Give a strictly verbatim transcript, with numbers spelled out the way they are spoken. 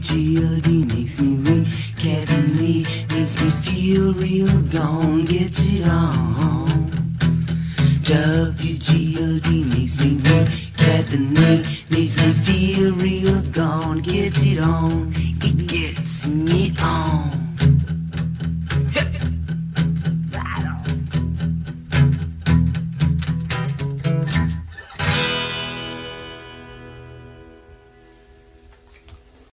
G L D makes me weak. Captain Lee makes me feel real gone, gets it on. W G L D makes me weak. Captain Lee makes me feel real gone, gets it on. It gets it on.